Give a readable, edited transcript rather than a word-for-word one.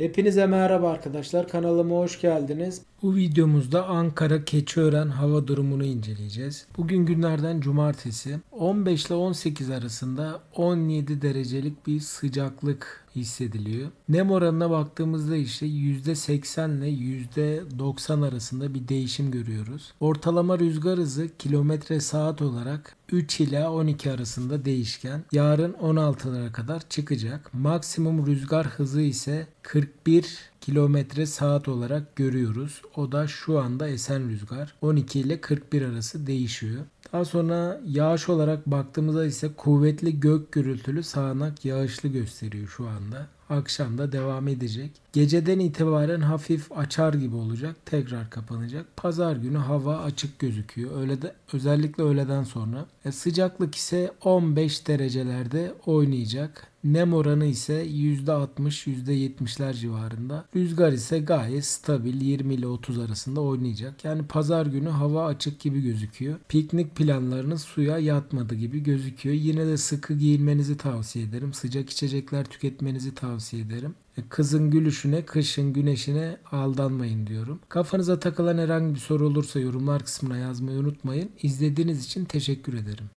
Hepinize merhaba arkadaşlar. Kanalıma hoş geldiniz. Bu videomuzda Ankara Keçiören hava durumunu inceleyeceğiz. Bugün günlerden cumartesi. 15 ile 18 arasında 17 derecelik bir sıcaklık hissediliyor. Nem oranına baktığımızda ise %80 ile %90 arasında bir değişim görüyoruz. Ortalama rüzgar hızı kilometre saat olarak 3 ila 12 arasında değişken. Yarın 16'lara kadar çıkacak. Maksimum rüzgar hızı ise 41 kilometre saat olarak görüyoruz. O da şu anda esen rüzgar. 12 ile 41 arası değişiyor. Daha sonra yağış olarak baktığımızda ise kuvvetli gök gürültülü sağanak yağışlı gösteriyor şu anda. Akşam da devam edecek. Geceden itibaren hafif açar gibi olacak. Tekrar kapanacak. Pazar günü hava açık gözüküyor. Özellikle öğleden sonra. Sıcaklık ise 15 derecelerde oynayacak. Nem oranı ise %60, %70'ler civarında. Rüzgar ise gayet stabil 20 ile 30 arasında oynayacak. Yani pazar günü hava açık gibi gözüküyor. Piknik planlarınız suya yatmadı gibi gözüküyor. Yine de sıkı giyinmenizi tavsiye ederim. Sıcak içecekler tüketmenizi tavsiye ederim. Kızın gülüşüne, kışın güneşine aldanmayın diyorum. Kafanıza takılan herhangi bir soru olursa yorumlar kısmına yazmayı unutmayın. İzlediğiniz için teşekkür ederim.